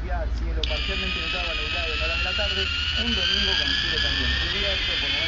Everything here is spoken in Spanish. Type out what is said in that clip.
día cielo parcialmente nublado, nublado en horas de la tarde, un domingo con cielo también cubierto, por